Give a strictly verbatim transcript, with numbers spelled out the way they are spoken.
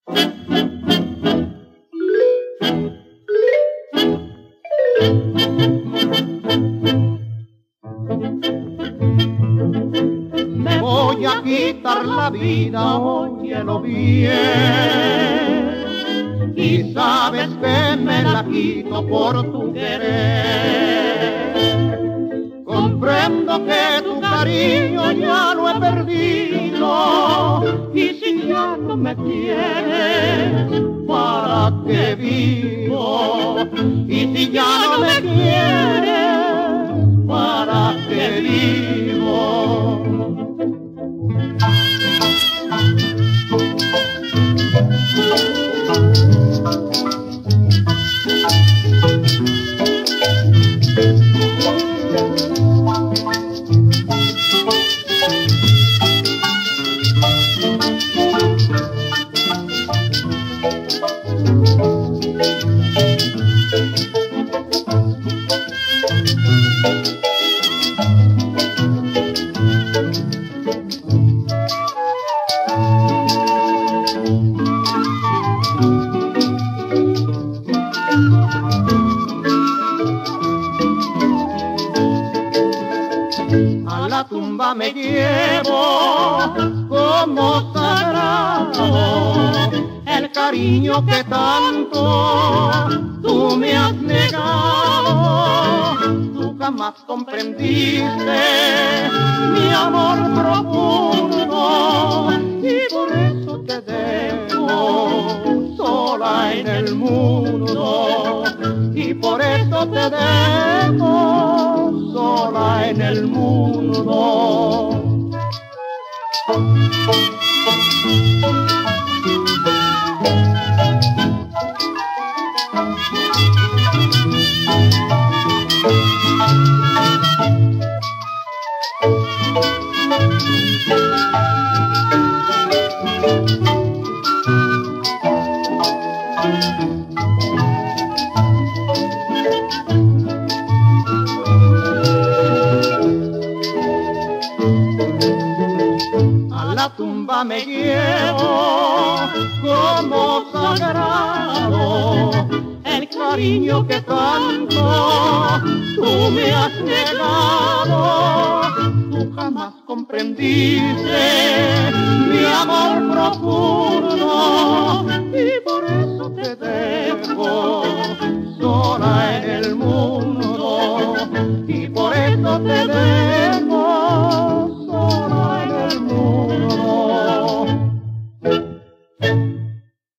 Me voy a quitar la vida, óyelo bien, y sabes que me la quito por tu querer. Comprendo que tu cariño ya lo he perdido, y si ya no me quieres, ¿para qué vivo? Y si ya no me quieres, ¿para qué vivo? A la tumba me llevo como sagrado el cariño que tanto tú me has negado. Tú jamás comprendiste mi amor profundo y por eso te dejo sola en el mundo, y por eso te dejo sola en el mundo. A la tumba me llevo como sagrado el cariño que tanto tú me has negado. Tú jamás comprendiste mi amor profundo